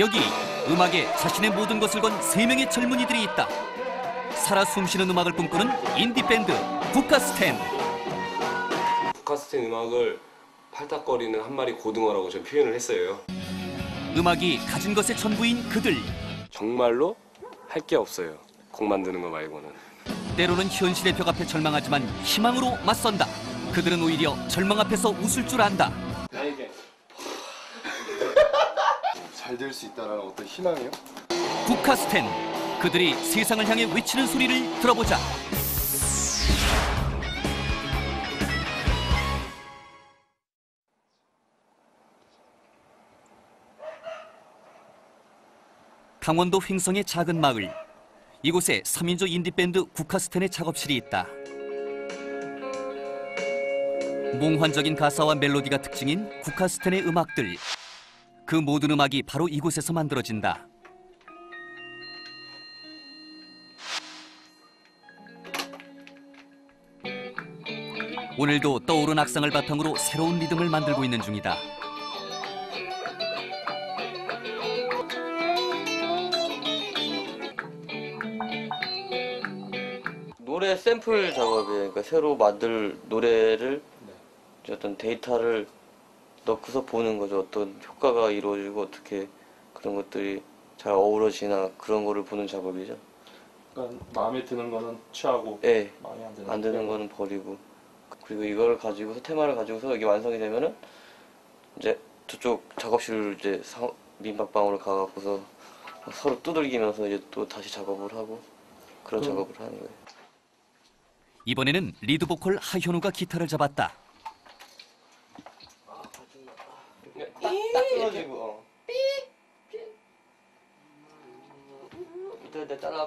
여기 음악에 자신의 모든 것을 건 세 명의 젊은이들이 있다. 살아 숨쉬는 음악을 꿈꾸는 인디밴드 국카스텐. 국카스텐 음악을 팔딱거리는 한 마리 고등어라고 좀 표현을 했어요. 음악이 가진 것의 전부인 그들. 정말로 할 게 없어요. 곡 만드는 거 말고는. 때로는 현실의 벽 앞에 절망하지만 희망으로 맞선다. 그들은 오히려 절망 앞에서 웃을 줄 안다. 잘 될 수 있다는 어떤 희망이요? 국카스텐. 그들이 세상을 향해 외치는 소리를 들어보자. 강원도 횡성의 작은 마을. 이곳에 3인조 인디밴드 국카스텐의 작업실이 있다. 몽환적인 가사와 멜로디가 특징인 국카스텐의 음악들. 그 모든 음악이 바로 이곳에서 만들어진다. 오늘도 떠오른 악상을 바탕으로 새로운 리듬을 만들고 있는 중이다. 노래 샘플 작업이에요. 그러니까 새로 만들 노래를 어떤 데이터를 넣고서 보는 거죠. 어떤 효과가 이루어지고 어떻게 그런 것들이 잘 어우러지나 그런 거를 보는 작업이죠. 그러니까 마음에 드는 거는 취하고 네. 마음에 안 드는 거는 버리고. 그리고 이걸 가지고서 테마를 가지고서 이게 완성이 되면은 이제 저쪽 작업실로 이제 민박방으로 가갖고서 서로 두들기면서 이제 또 다시 작업을 하고 그런 작업을 하는 거예요. 이번에는 리드 보컬 하현우가 기타를 잡았다. 딱 끊어지고 이때 잘라.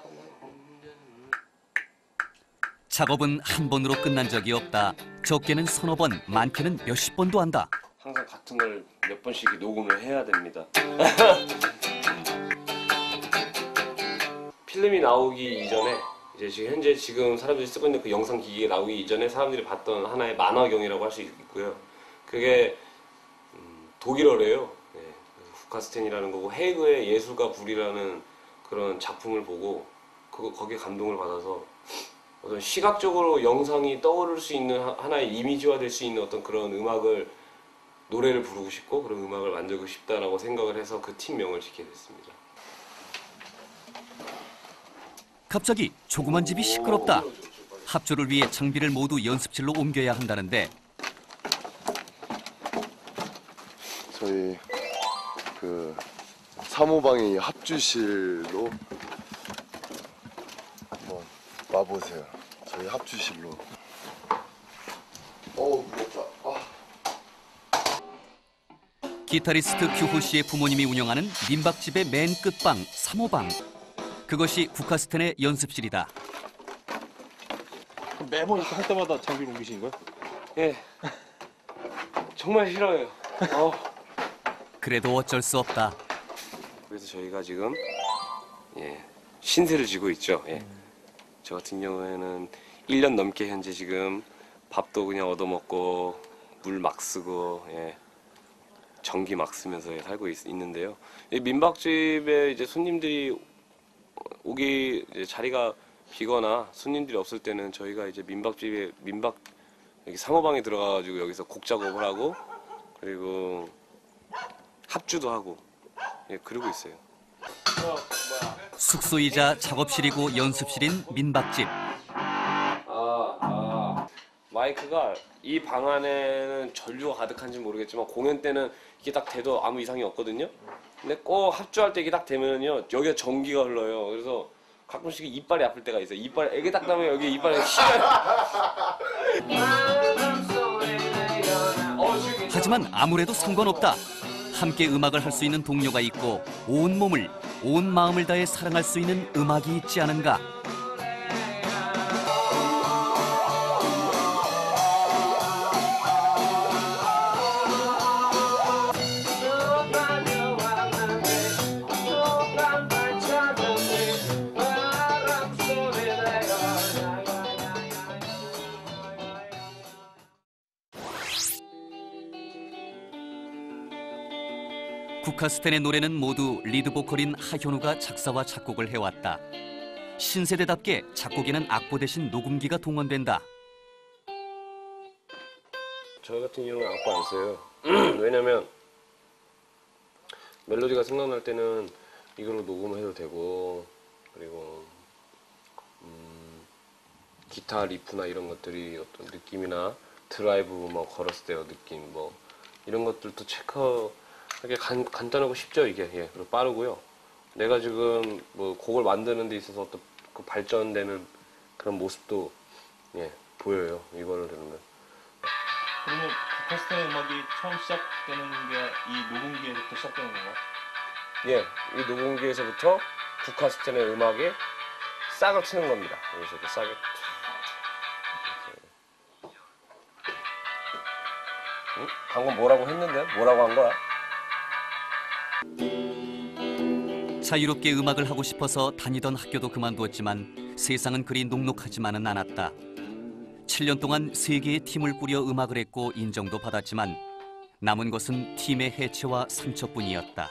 작업은 한 번으로 끝난 적이 없다. 적게는 서너 번, 많게는 몇십 번도 한다. 항상 같은 걸 몇 번씩 녹음을 해야 됩니다. 필름이 나오기 이전에 이제 현재 사람들이 쓰고 있는 그 영상 기기가 나오기 이전에 사람들이 봤던 하나의 만화경이라고 할 수 있고요. 그게 독일어래요. 네, 국카스텐이라는 거고 헤이그의 예술과 불이라는 그런 작품을 보고 거기에 감동을 받아서 어떤 시각적으로 영상이 떠오를 수 있는 하나의 이미지화 될 수 있는 어떤 그런 노래를 부르고 싶고 그런 음악을 만들고 싶다라고 생각을 해서 그 팀명을 짓게 됐습니다. 갑자기 조그만 집이 시끄럽다. 합주를 위해 장비를 모두 연습실로 옮겨야 한다는데 저희 그 사무방이 합주실로 한번 와보세요. 저희 합주실로. 무겁다. 기타리스트 규호 씨의 부모님이 운영하는 민박집의 맨 끝방 사모방. 그것이 국카스텐의 연습실이다. 매번 이렇게 할 때마다 장비를 옮기시는 거예요? 예, 정말 싫어요. 그래도 어쩔 수 없다. 그래서 저희가 지금 신세를 지고 있죠. 저 같은 경우에는 1년 넘게 현재 지금 밥도 그냥 얻어먹고 물 막 쓰고 전기 막 쓰면서 살고 있는데요. 이 민박집에 이제 손님들이 오기 이제 자리가 비거나 손님들이 없을 때는 저희가 이제 여기 사모방에 들어가가지고 여기서 곡 작업을 하고 그리고 합주도 하고 그러고 있어요. 숙소이자 작업실이고 연습실인 민박집. 마이크가 이 방 안에는 전류가 가득한지 모르겠지만 공연 때는 이게 딱 돼도 아무 이상이 없거든요. 근데 꼭 합주할 때 이게 딱 되면요 여기가 전기가 흘러요. 그래서 가끔씩 이빨이 아플 때가 있어요. 이게 딱 나면 여기 이빨에 하지만 아무래도 상관없다. 함께 음악을 할 수 있는 동료가 있고 온 몸을, 온 마음을 다해 사랑할 수 있는 음악이 있지 않은가. 국카스텐의 노래는 모두 리드 보컬인 하현우가 작사와 작곡을 해왔다. 신세대답게 작곡에는 악보 대신 녹음기가 동원된다. 저 같은 경우는 악보 안 써요. 왜냐면 멜로디가 생각날 때는 이걸로 녹음해도 되고, 그리고 기타 리프나 이런 것들이 어떤 느낌이나 드라이브 뭐 걸었을 때의 느낌 뭐 이런 것들도 체크하기 간단하고 쉽죠 이게. 예, 그리고 빠르고요. 내가 지금 뭐 곡을 만드는 데 있어서 어떤 그 발전되는 그런 모습도 예, 보여요. 이거를 들으면. 그러면 국카스텐의 음악이 처음 시작되는 게 이 녹음기에서부터 시작되는 건가요? 예, 이 녹음기에서부터 국카스텐의 음악에 싹을 치는 겁니다. 여기서 이렇게 싹을 응? 방금 뭐라고 했는데? 뭐라고 한 거야? 자유롭게 음악을 하고 싶어서 다니던 학교도 그만두었지만 세상은 그리 녹록하지만은 않았다. 7년 동안 3개의 팀을 꾸려 음악을 했고 인정도 받았지만 남은 것은 팀의 해체와 상처뿐이었다.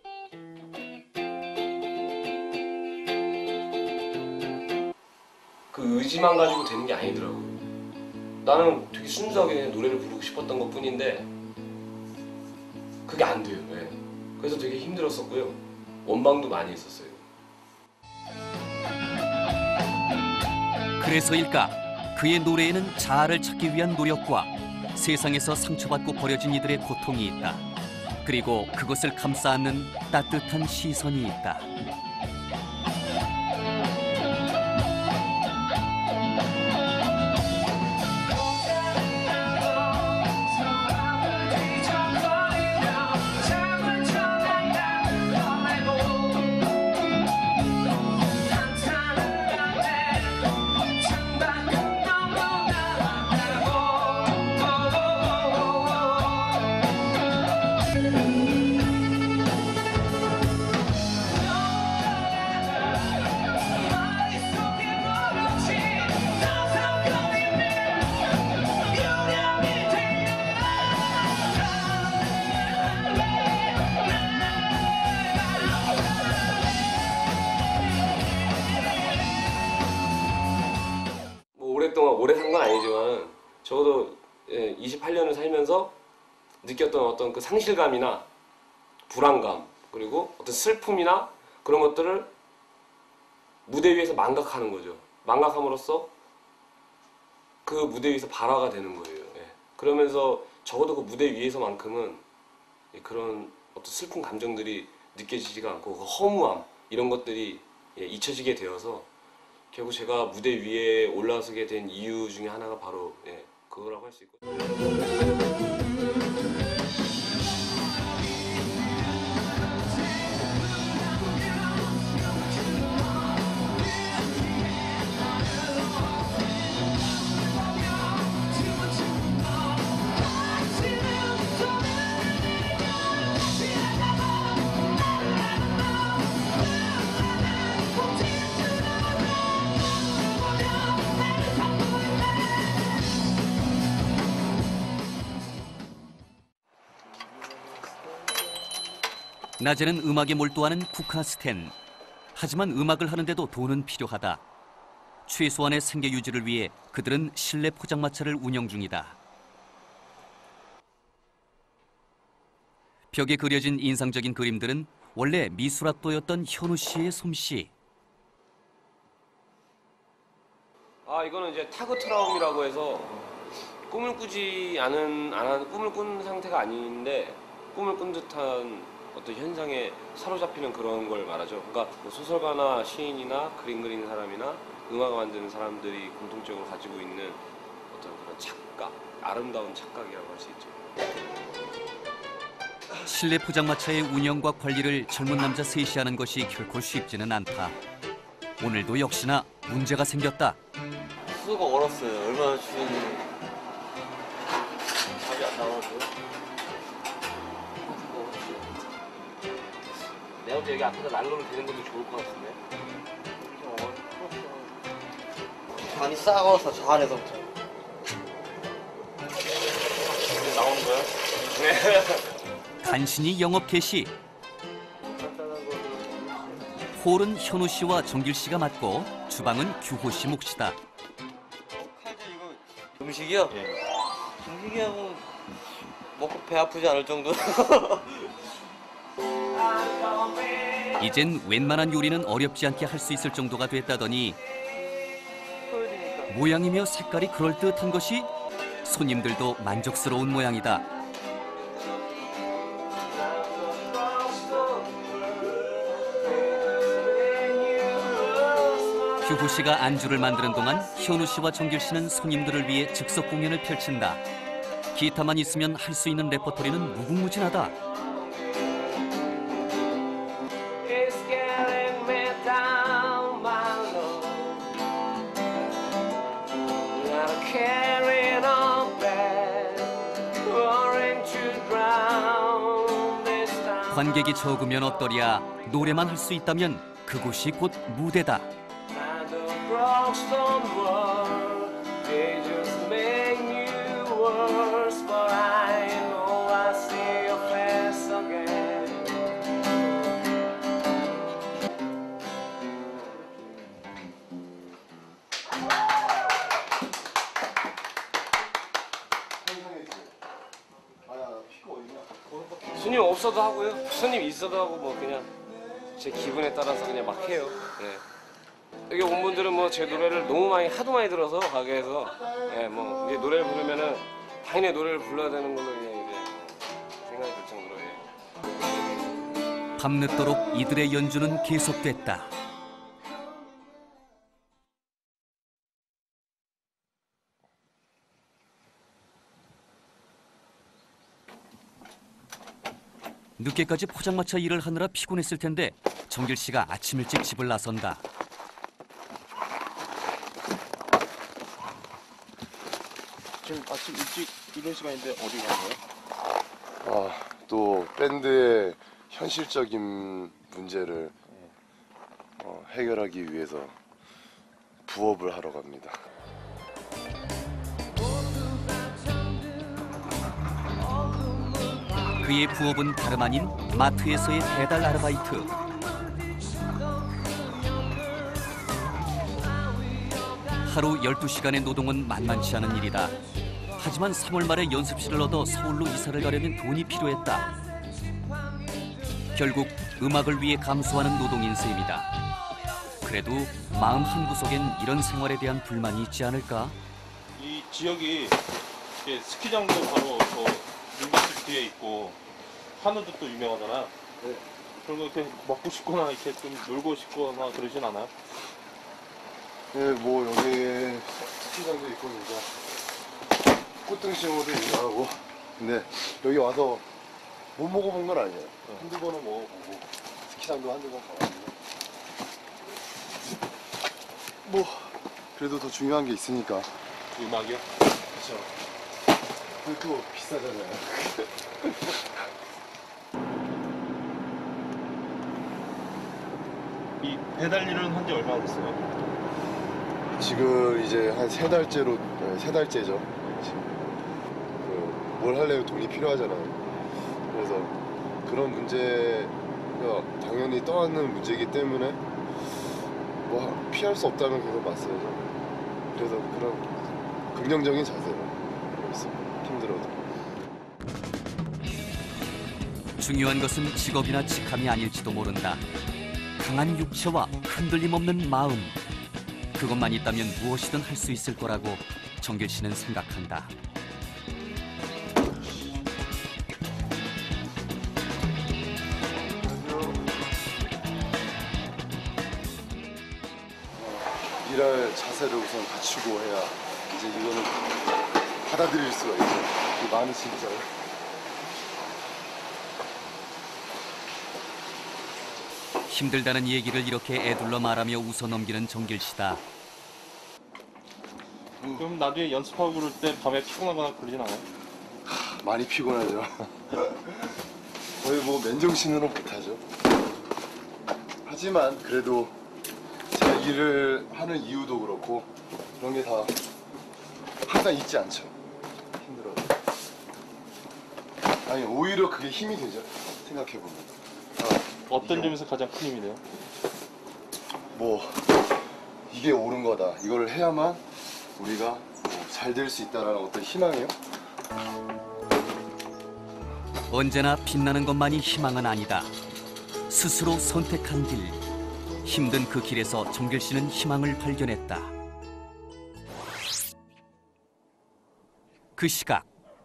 그 의지만 가지고 되는 게 아니더라고. 나는 되게 순수하게 그냥 노래를 부르고 싶었던 것 뿐인데 그게 안 돼요. 예. 그래서 되게 힘들었었고요. 원망도 많이 했었어요. 그래서일까 그의 노래에는 자아를 찾기 위한 노력과 세상에서 상처받고 버려진 이들의 고통이 있다. 그리고 그것을 감싸 안는 따뜻한 시선이 있다. 오랫동안 오래 산 건 아니지만 적어도 28년을 살면서 느꼈던 어떤 그 상실감이나 불안감 그리고 어떤 슬픔이나 그런 것들을 무대 위에서 망각하는 거죠. 망각함으로써 그 무대 위에서 발화가 되는 거예요. 예. 그러면서 적어도 그 무대 위에서만큼은 그런 어떤 슬픈 감정들이 느껴지지가 않고 그 허무함 이런 것들이 잊혀지게 되어서 결국 제가 무대 위에 올라서게 된 이유 중에 하나가 바로 그거라고 할 수 있거든요. 낮에는 음악에 몰두하는 국카스텐. 하지만 음악을 하는데도 돈은 필요하다. 최소한의 생계 유지를 위해 그들은 실내 포장마차를 운영 중이다. 벽에 그려진 인상적인 그림들은 원래 미술학도였던 현우 씨의 솜씨. 이거는 이제 타그 트라움이라고 해서 꿈을 꾸지 않은 꿈을 꾼 상태가 아닌데 꿈을 꾼 듯한 어떤 현상에 사로잡히는 그런 걸 말하죠. 그러니까 뭐 소설가나 시인이나 그림 그리는 사람이나 음악을 만드는 사람들이 공통적으로 가지고 있는 어떤 그런 착각, 아름다운 착각이라고 할 수 있죠. 실내 포장마차의 운영과 관리를 젊은 남자 셋이 하는 것이 결코 쉽지는 않다. 오늘도 역시나 문제가 생겼다. 수가 얼었어요. 얼마나 추운지. 답이 안 나와서요. 내가 볼 때 여기 앞에서 난로를 대는 것도 좋을 것 같은데. 많이 싸가워서 저 안에서부터. 나오는 거야? 간신히 영업 개시. 홀은 현우 씨와 정길 씨가 맡고 주방은 규호 씨 몫이다. 음식이요? 예. 음식이야 뭐 먹고 배 아프지 않을 정도. 이젠 웬만한 요리는 어렵지 않게 할 수 있을 정도가 됐다더니 모양이며 색깔이 그럴듯한 것이 손님들도 만족스러운 모양이다. 규호 씨가 안주를 만드는 동안 현우 씨와 정길 씨는 손님들을 위해 즉석 공연을 펼친다. 기타만 있으면 할 수 있는 레퍼토리는 무궁무진하다. 관객이 적으면 어떠랴. 노래만 할 수 있다면 그곳이 곧 무대다. 손님 없어도 하고요. 손님 있어도 하고 뭐 그냥 제 기분에 따라서 그냥 막 해요. 예. 여기 온 분들은 뭐 제 노래를 너무 많이 하도 많이 들어서 가게에서 예, 뭐 이제 노래를 부르면은 당연히 노래를 불러야 되는 걸로 그냥 이제 생각이 들 정도로 예. 밤늦도록 이들의 연주는 계속됐다. 늦게까지 포장마차 일을 하느라 피곤했을 텐데 정길 씨가 아침 일찍 집을 나선다. 지금 아침 일찍 이런 시간인데 어디 가는 거예요? 또 밴드의 현실적인 문제를 해결하기 위해서 부업을 하러 갑니다. 그의 부업은 다름 아닌 마트에서의 배달 아르바이트. 하루 12시간의 노동은 만만치 않은 일이다. 하지만 3월 말에 연습실을 얻어 서울로 이사를 가려면 돈이 필요했다. 결국 음악을 위해 감수하는 노동인 셈이다. 그래도 마음 한구석엔 이런 생활에 대한 불만이 있지 않을까? 이 지역이 이게 스키장도 바로 저 민박집 뒤에 있고 한우도 또 유명하잖아요. 네. 그런 거 이렇게 먹고 싶거나 이렇게 좀 놀고 싶거나 그러진 않아요? 네, 뭐 여기에 스키장도 있고 이제 꽃등심으로도 유명하고. 근데 여기 와서 못 먹어본 건 아니에요. 한두 번은 먹어보고 스키장도 한두 번 가봤는데 뭐 그래도 더 중요한 게 있으니까. 음악이요? 그렇죠. 그것도 비싸잖아요. 이 배달 일은 한 지 얼마나 됐어요? 지금 이제 한 세 달째죠. 지금 뭘 하려면 돈이 필요하잖아요. 그래서 그런 문제가 당연히 떠안는 문제이기 때문에 뭐 피할 수 없다면 계속 맞서야죠. 그래서 그런 긍정적인 자세로 하고 있습니다. 힘들어도. 중요한 것은 직업이나 직함이 아닐지도 모른다. 강한 육체와 흔들림 없는 마음. 그것만 있다면 무엇이든 할 수 있을 거라고 정길 씨는 생각한다. 일할 자세를 우선 갖추고 해야 이제 이거는 받아들일 수가 있죠. 이 많은 진짜를. 힘들다는 얘기를 이렇게 애둘러 말하며 웃어넘기는 정길 씨다. 그럼 나중에 연습하고 그럴 때 밤에 피곤하거나 그러진 않아요? 많이 피곤하죠. 거의 뭐 맨정신으로 못하죠. 하지만 그래도 제가 일을 하는 이유도 그렇고 그런 게 다 항상 있지 않죠. 힘들어도. 아니 오히려 그게 힘이 되죠. 생각해 보면. 어떤 점에서 가장 큰 힘이 돼요? 뭐 이게 옳은 거다. 이걸 해야만 우리가 잘 될 수 있다라는 어떤 희망이요. 언제나 빛나는 것만이 희망은 아니다. 스스로 선택한 길, 힘든 그 길에서 정길 씨는 희망을 발견했다. 그 시각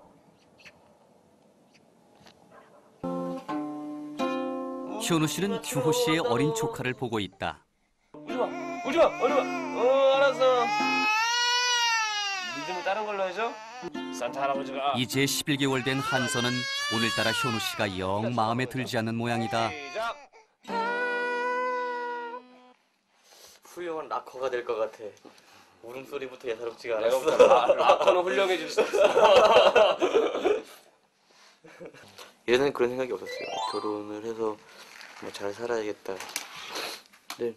현우 씨는 규호 씨의 어린 조카를 보고 있다. 울지마 알았어. 믿음을 다른 걸로 해줘. 산타 할아버지가 이제 11개월 된 한서는 오늘따라 현우 씨가 영 마음에 들지 않는 모양이다. 시작. 훌륭한 락커가 될 것 같아. 울음소리부터 예사롭지가 내가 않았어. 볼때 락커는 훌륭해질 수 있어. 예전엔 그런 생각이 없었어요. 결혼을 해서 뭐 잘 살아야겠다. 근데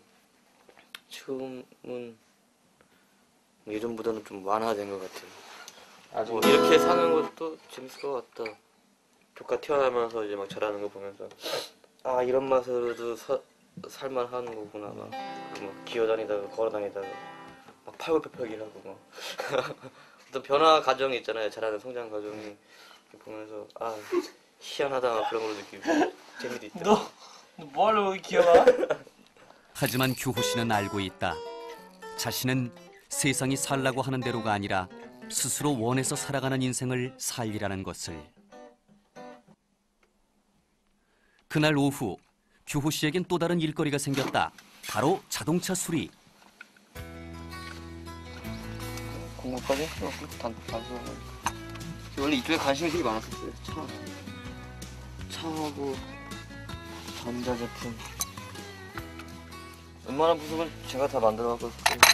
지금은 예전보다는 좀 완화된 것 같아요. 뭐 이렇게 사는 것도 재밌을 것 같다. 조카 태어나면서 이제 막 자라는 거 보면서 아 이런 맛으로도 살만하는 거구나. 막 기어다니다가 걸어다니다가 막 팔굽혀펴기하고 막 어떤 변화 과정이 있잖아요. 자라는 성장 과정이 보면서 아 희한하다 막 그런 걸 느끼고 재미도 있다. 너 뭐하려고 기어가? 하지만 규호 씨는 알고 있다. 자신은 세상이 살라고 하는 대로가 아니라 스스로 원해서 살아가는 인생을 살리라는 것을. 그날 오후 규호 씨에겐 또 다른 일거리가 생겼다. 바로 자동차 수리. 공부까지 했어. 단순한 원래 이쪽에 관심이 되게 많았었어요. 차하고 전자제품. 웬만한 부속은 제가 다 만들어갖고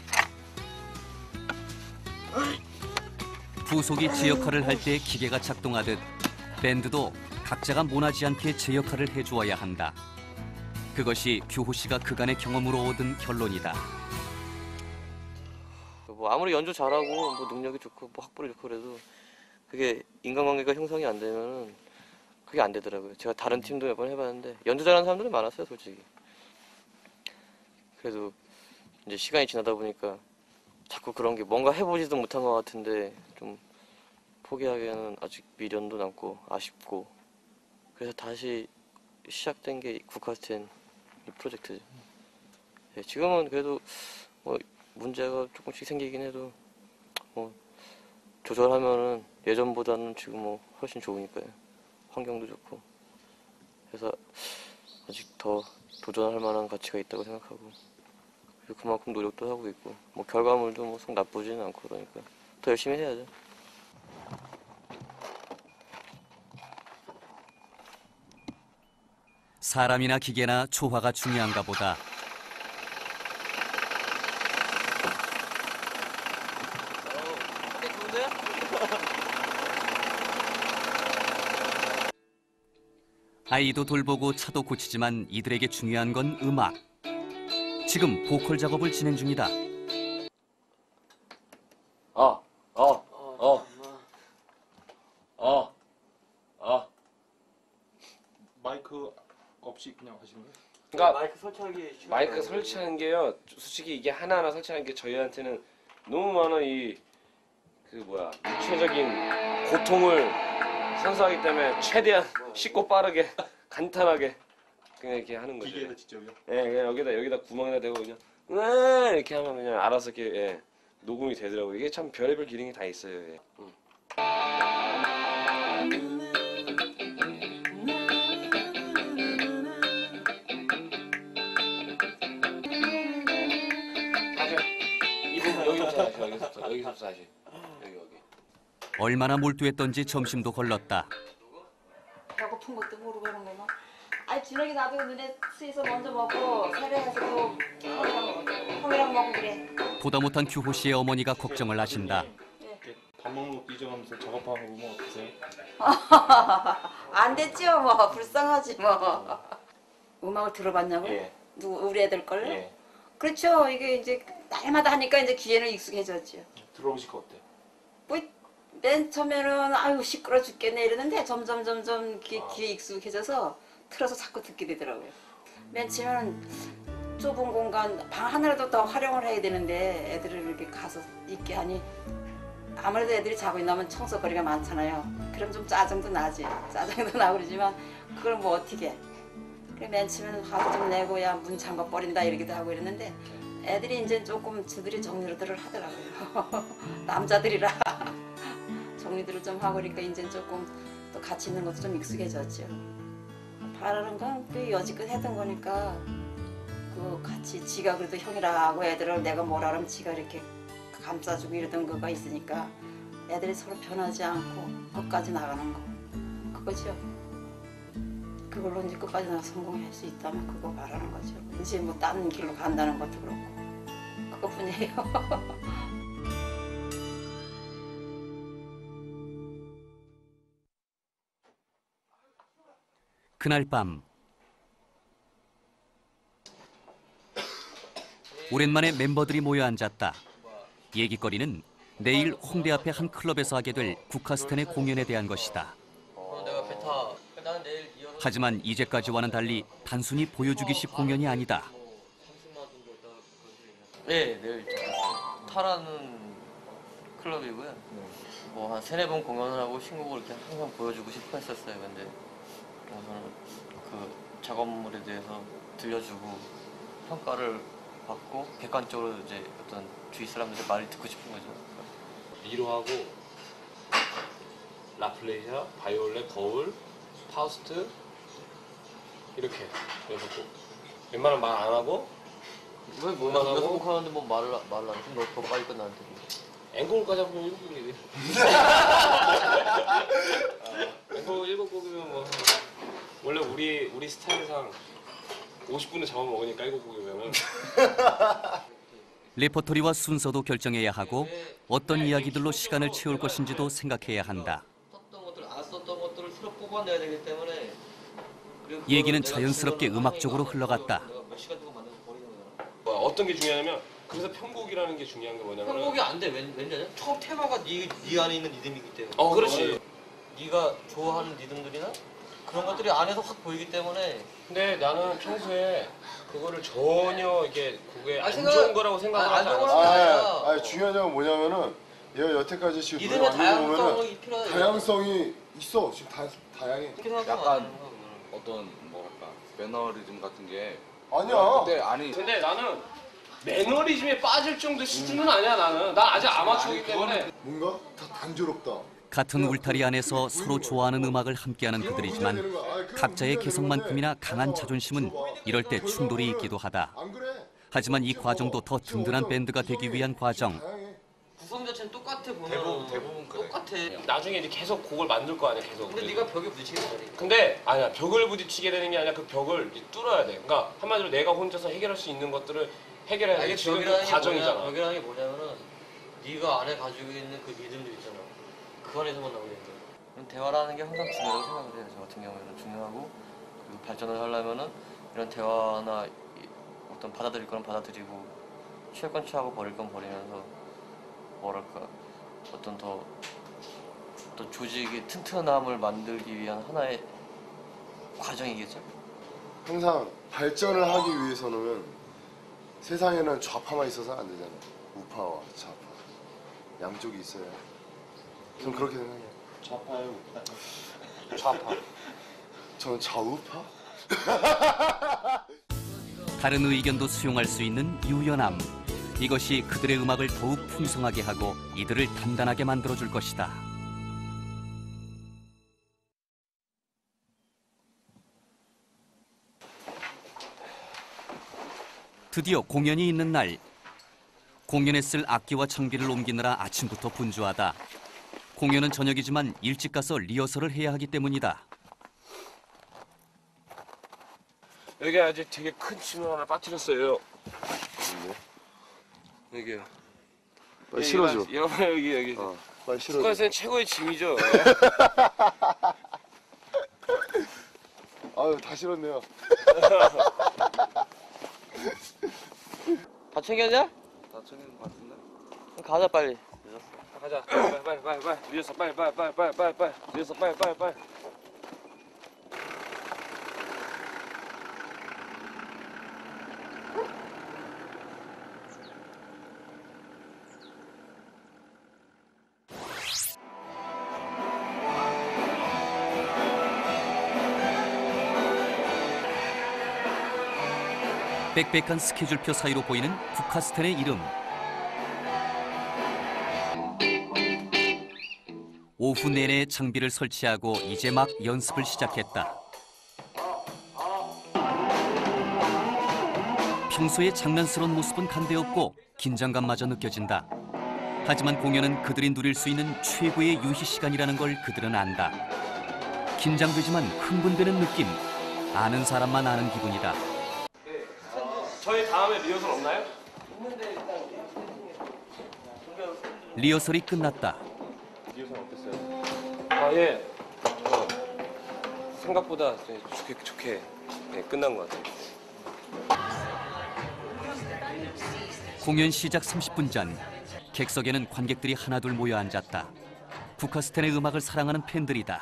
부속이 제 역할을 할 때 기계가 작동하듯 밴드도 각자가 모나지 않게 제 역할을 해주어야 한다. 그것이 규호 씨가 그간의 경험으로 얻은 결론이다. 뭐 아무리 연주 잘하고 뭐 능력이 좋고 뭐 학벌이 좋고 그래도 그게 인간관계가 형성이 안 되면은 그게 안 되더라고요. 제가 다른 팀도 몇 번 해봤는데 연주 잘하는 사람들은 많았어요, 솔직히. 그래도 이제 시간이 지나다 보니까 자꾸 그런 게 뭔가 해보지도 못한 것 같은데 좀 포기하기에는 아직 미련도 남고 아쉽고 그래서 다시 시작된 게 국카스텐 이 프로젝트죠. 네, 지금은 그래도 뭐 문제가 조금씩 생기긴 해도 뭐 조절하면은 예전보다는 지금 뭐 훨씬 좋으니까요. 환경도 좋고 그래서 아직 더 도전할 만한 가치가 있다고 생각하고 그리고 그만큼 노력도 하고 있고 뭐 결과물도 뭐 속 나쁘지는 않고 그러니까 더 열심히 해야죠. 사람이나 기계나 조화가 중요한가 보다. 아이도 돌보고 차도 고치지만 이들에게 중요한 건 음악. 지금 보컬 작업을 진행 중이다. 마이크 없이 그냥 하시는 거예요? 그러니까 마이크 설치하기 싫어요. 마이크 설치하는 게요. 솔직히 이게 하나하나 설치하는 게 저희한테는 너무 많은 육체적인 고통을 선사하기 때문에 최대한 쉽고 빠르게 간단하게 그냥 이렇게 하는 거죠. 기계에다 직접요? 예, 그냥 여기다 구멍에다 대고 그냥 이렇게 하면 그냥 알아서 이렇게 녹음이 되더라고요. 이게 참 별의별 기능이 다 있어요. 예. 여기서부터 하시. 여기. 얼마나 몰두했던지 점심도 걸렀다. 배고픈 것도 모르고 하는구나. 아니 저녁에 나도 눈에 스에서 먼저 먹고 세례해서 또 형이랑 먹고 그래. 보다 못한 규호 씨의 어머니가 걱정을 하신다. 이렇게 밥 먹는 것도 잊어가면서 작업하는 거 보면 어떠세요? 안 됐죠 뭐 불쌍하지 뭐. 음악을 들어봤냐고? 예. 누구 우리 애들 걸요? 예. 그렇죠. 이게 이제 날마다 하니까 이제 귀에는 익숙해졌죠. 들어보시니까 어때요? 뭐 맨 처음에는 아유 시끄러 죽겠네 이러는데 점점 귀에 익숙해져서 틀어서 자꾸 듣게 되더라고요. 맨 처음에는 좁은 공간 방 하나라도 더 활용을 해야 되는데 애들을 이렇게 가서 있게 하니 아무래도 애들이 자고 있나면 청소거리가 많잖아요. 그럼 좀 짜증도 나지. 짜증도 나고 그러지만 그걸 뭐 어떻게 해. 그래 맨 처음에는 화도 좀 내고 야 문 잠가 버린다 이러기도 하고 이랬는데 애들이 이제 조금 저들이 정리들을 하더라고요. 남자들이라 정리들을 좀 하고 그러니까 이제 조금 또 같이 있는 것도 좀 익숙해졌죠. 바라는 건 그 여지껏 했던 거니까 그 같이 지가 그래도 형이라고 애들을 내가 뭐라 그러면 지가 이렇게 감싸주고 이러던 거가 있으니까 애들이 서로 변하지 않고 끝까지 나가는 거 그거죠. 그걸로 이제 끝까지 나가 성공할 수 있다면 그거 바라는 거죠. 이제 뭐 다른 길로 간다는 것도 그렇고 그것뿐이에요. 그날 밤 오랜만에 member들이 모여 앉았다. 얘기거리는 내일 홍대 앞의 한 클럽에서 하게 될 국카스텐의 공연에 대한 것이다. 내가 베타 나는 내일 이어서 하지만 이제까지와는 달리 단순히 보여주기식 공연이 아니다. 네, 내일 타라는 클럽이고요. 뭐 한 3-4번 공연을 하고 신곡을 이렇게 항상 보여주고 싶어 했었어요. 근데 저는 그 작업물에 대해서 들려주고 평가를 받고 객관적으로 이제 어떤 주위 사람들의 말을 듣고 싶은 거죠. 미로하고 라플레이샤, 바이올렛, 거울, 파우스트 이렇게 6곡. 웬만하면 말 안 하고 왜 뭐야? 6곡 하는데 뭐 말을 안 해? 너 더 빨리 끝나는데. 앵콜까지 하면 7곡이네. 앵콜 7곡이면 뭐 원래 우리 스타일상 50분을 잡아먹으니까 7곡이면은 레퍼토리와 순서도 결정해야 하고 어떤 이야기들로 시간을 채울 것인지도 생각해야 한다. 썼던 것들, 안 썼던 것들을 새로 뽑아내야 되기 때문에 그리고 얘기는 내가 자연스럽게 진행을 음악 쪽으로 하니까 흘러갔다. 내가 몇 시간 동안 만들어서 버리는 거잖아. 어떤 게 중요하냐면 그래서 편곡이라는 게 중요한 게 뭐냐면 편곡이 안 돼. 왜냐면 처음 테마가 네 안에 있는 리듬이기 때문에. 그렇지. 네가 좋아하는 리듬들이나 그런 것들이 안에서 확 보이기 때문에. 근데 나는 평소에 그거를 전혀 이게 그게 안 생각- 좋은 거라고 생각을 안 하지 좋은 않았어. 거라고 아니 중요한 점은 뭐냐면은 얘가 여태까지 지금 리듬의 노래 만들어 보면은 다양성이 필요하다. 다양성이 있어. 지금 다양해. 그렇게 생각하면 약간 안 되는 거야, 그거는. 어떤 뭐랄까 매너리즘 같은 게 아니야. 그때 아니 근데 나는 매너리즘에 빠질 정도 수준은 아니야 나는. 난 아직 아마추어이기 때문에. 뭔가 다 단조롭다. 같은 울타리 안에서 서로 좋아하는 음악을 함께하는 그들이지만 각자의 개성만큼이나 강한 자존심은 이럴 때 충돌이 있기도 하다. 안 그래? 하지만 이 과정도 더 든든한 밴드가 되기 위한 과정. 다양해. 구성 자체는 똑같아 보면 대부분 그래. 똑같아. 나중에 이제 계속 곡을 만들 거 아니야 계속. 근데 네가 벽에 부딪히게 되잖아. 근데 아니야 벽을 부딪히게 되는 게 아니라 그 벽을 이제 뚫어야 돼. 그러니까 한마디로 내가 혼자서 해결할 수 있는 것들을 해결해야 돼. 이게 지금 그 벽이라는 게 과정이잖아. 벽이라는 게 뭐냐면은 네가 안에 가지고 있는 그 리듬들 있잖아. 그 안에서만 나오게 된다. 그럼 대화라는 게 항상 중요하다고 생각을 해요. 저 같은 경우에는 중요하고 그리고 발전을 하려면은 이런 대화나 어떤 받아들일 건 받아들이고 취할 건 취하고 버릴 건 버리면서 뭐랄까 어떤 더 조직의 튼튼함을 만들기 위한 하나의 과정이겠죠. 항상 발전을 하기 위해서는 세상에는 좌파만 있어서 안 되잖아. 우파와 좌파 양쪽이 있어야. 전 그렇게 생각해요. 좌파예요. 좌파. 저는 좌우파? 다른 의견도 수용할 수 있는 유연함. 이것이 그들의 음악을 더욱 풍성하게 하고 이들을 단단하게 만들어줄 것이다. 드디어 공연이 있는 날. 공연에 쓸 악기와 청비를 옮기느라 아침부터 분주하다. 공연은 저녁이지만 일찍 가서 리허설을 해야 하기 때문이다. 여기 아주 되게 큰 짐을 하나 빠뜨렸어요. 여기요. 빨리 실어줘. 여러분 여기. 빨리 실어줘. 국가에서는 최고의 짐이죠. 아유 다 실었네요. 다 챙겼냐? 다 챙기는 것 같은데 가자 빨리. 가자. 빨리. 늦었어. 빨리. 늦었어. 빨리. 빽빽한 스케줄표 사이로 보이는 국카스텐의 이름. 오후 내내 장비를 설치하고 이제 막 연습을 시작했다. 평소의 장난스러운 모습은 간데없고 긴장감마저 느껴진다. 하지만 공연은 그들이 누릴 수 있는 최고의 유희 시간이라는 걸 그들은 안다. 긴장되지만 흥분되는 느낌. 아는 사람만 아는 기분이다. 저희 다음에 리허설 없나요? 리허설이 끝났다. 리허설 어땠어요? 아 예. 생각보다 좋게 끝난 것 같아요. 공연 시작 30분 전 객석에는 관객들이 하나둘 모여 앉았다. 국카스텐의 음악을 사랑하는 팬들이다.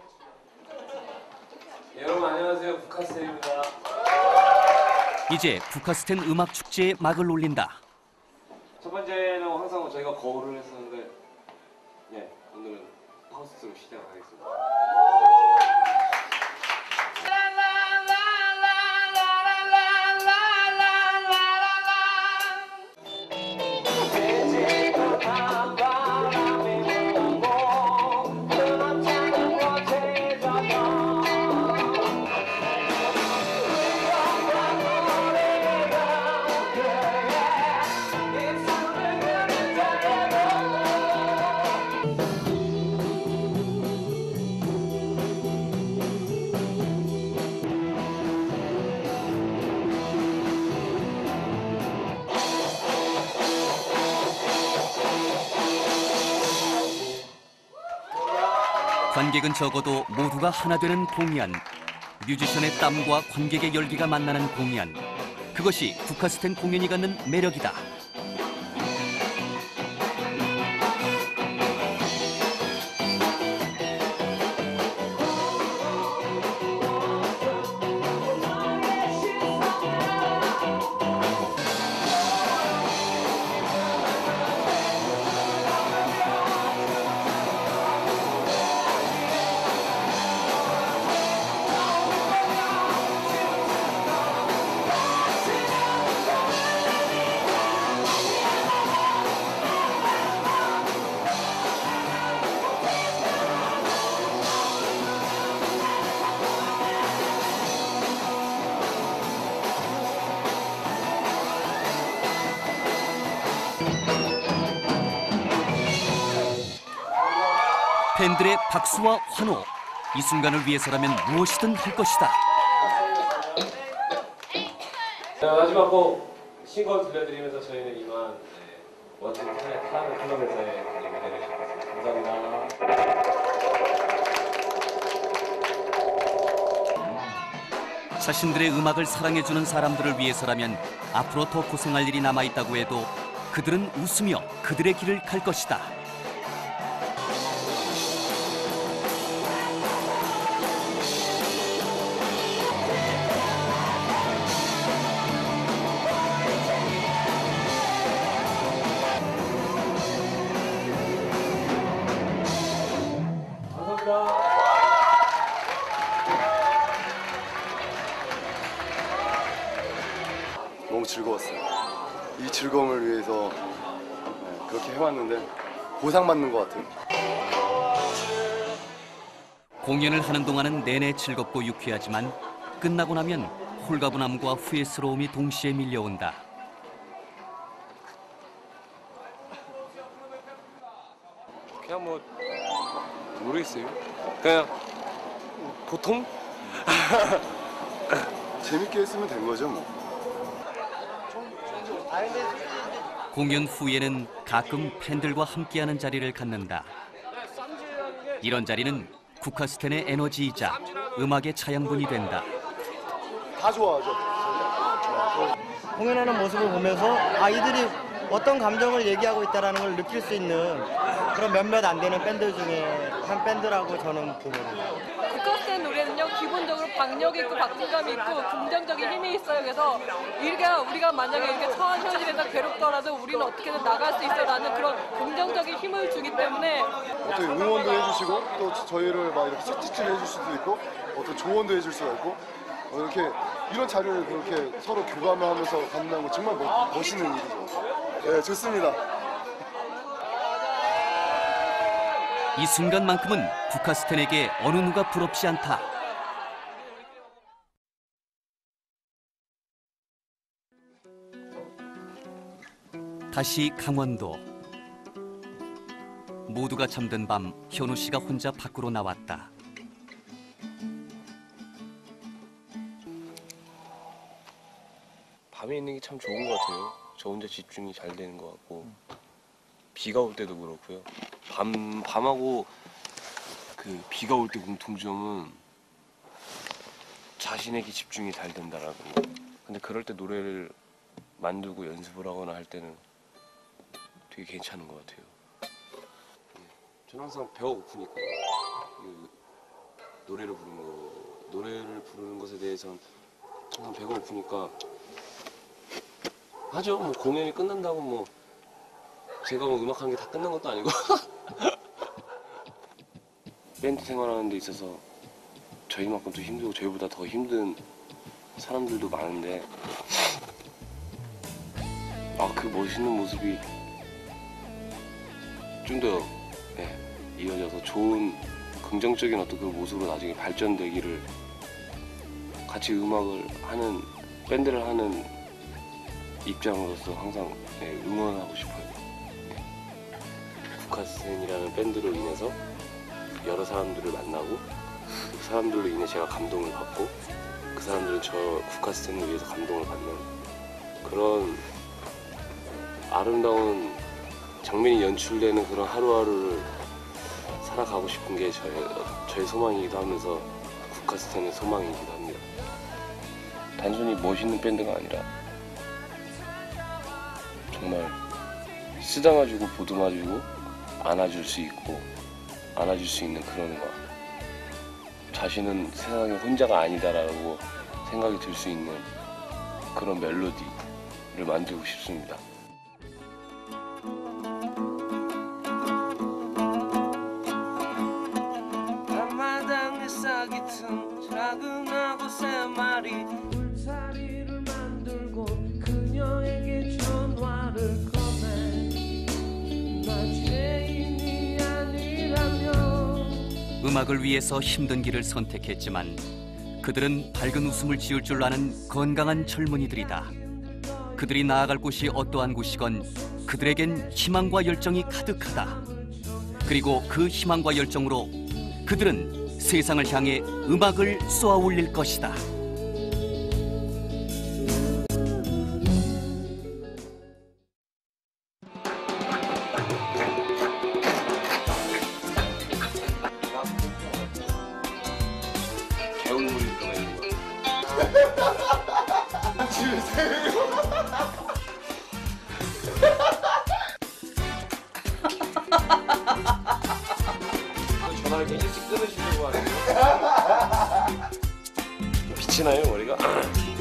여러분 안녕하세요. 국카스텐입니다. 이제 국카스텐 음악 축제에 막을 올린다. 첫 번째는 항상 저희가 거울을 했었는데 오늘은 파우스트로 시작하겠습니다. 관객은 적어도 모두가 하나 되는 공연. 뮤지션의 땀과 관객의 열기가 만나는 공연. 그것이 국카스텐 공연이 갖는 매력이다. 팬들의 박수와 환호. 이 순간을 위해서라면 무엇이든 할 것이다. 마지막 곡 신곡 들려드리면서 저희는 이만 멋진 타는 클럽에서의 무대를 감사합니다. 자신들의 음악을 사랑해주는 사람들을 위해서라면 앞으로 더 고생할 일이 남아있다고 해도 그들은 웃으며 그들의 길을 갈 것이다. 너무 즐거웠어요. 이 즐거움을 위해서 그렇게 해왔는데 보상받는 것 같아요. 공연을 하는 동안은 내내 즐겁고 유쾌하지만 끝나고 나면 홀가분함과 후회스러움이 동시에 밀려온다. 그냥 모르겠어요. 그냥 보통? 재밌게 했으면 된 거죠 뭐. 공연 후에는 가끔 팬들과 함께하는 자리를 갖는다. 이런 자리는 국카스텐의 에너지이자 음악의 차양분이 된다. 다 좋아하죠. 공연하는 모습을 보면서 아 이들이 어떤 감정을 얘기하고 있다는 걸 느낄 수 있는 그런 몇몇 안 되는 밴드 중에 한 밴드라고 저는 봅니다. 국가스텐 노래는요, 기본적으로 박력 있고 박진감 있고 긍정적인 힘이 있어요. 그래서 우리가 만약에 이렇게 처한 현실에서 괴롭더라도 우리는 어떻게든 나갈 수 있어라는 그런 긍정적인 힘을 주기 때문에 어떻게 응원도 해주시고 또 저희를 막 이렇게 채찍질 해줄 수도 있고 어떤 조언도 해줄 수가 있고 이렇게 이런 자리를 그렇게 서로 교감을 하면서 갖는다는 거 정말 멋있는 일이죠. 네, 좋습니다. 이 순간만큼은 국카스텐에게 어느 누가 부럽지 않다. 다시 강원도. 모두가 잠든 밤 현우 씨가 혼자 밖으로 나왔다. 밤에 있는 게 참 좋은 것 같아요. 저 혼자 집중이 잘 되는 것 같고 비가 올 때도 그렇고요. 밤하고 그 비가 올 때 공통점은 자신에게 집중이 잘 된다라는 거. 근데 그럴 때 노래를 만들고 연습을 하거나 할 때는 되게 괜찮은 것 같아요. 저는 항상 배가 고프니까 노래를 부르는 것에 대해서는 항상 배가 고프니까 하죠. 뭐 공연이 끝난다고 뭐 제가 뭐 음악하는 게 다 끝난 것도 아니고 밴드 생활하는 데 있어서 저희만큼 더 힘들고 저희보다 더 힘든 사람들도 많은데 그 멋있는 모습이 좀 더 이어져서 좋은 긍정적인 어떤 그 모습으로 나중에 발전되기를 같이 음악을 하는 밴드를 하는 입장으로서 항상 응원하고 싶어요. 국카스텐이라는 밴드로 인해서 여러 사람들을 만나고 그 사람들로 인해 제가 감동을 받고 그 사람들은 저 국카스텐을 위해서 감동을 받는 그런 아름다운 장면이 연출되는 그런 하루하루를 살아가고 싶은 게 저의 소망이기도 하면서 국카스텐의 소망이기도 합니다. 단순히 멋있는 밴드가 아니라 정말 쓰다마주고 보듬어주고 안아줄 수 있고 안아줄 수 있는 그런 음악. 자신은 세상에 혼자가 아니다라고 생각이 들 수 있는 그런 멜로디를 만들고 싶습니다. 앞마당에 싹이 튼 작은 하고 새 마리 울타리를 만들고 그녀에게 전화를 꺼내 나 죄인이 아니라면 음악을 위해서 힘든 길을 선택했지만 그들은 밝은 웃음을 지을 줄 아는 건강한 젊은이들이다. 그들이 나아갈 곳이 어떠한 곳이건 그들에겐 희망과 열정이 가득하다. 그리고 그 희망과 열정으로 그들은 세상을 향해 음악을 쏘아 올릴 것이다. 개울물이 들어가 있는 거. 전화를 일찍 끊으시려고 하네요. 빛이 나요 머리가?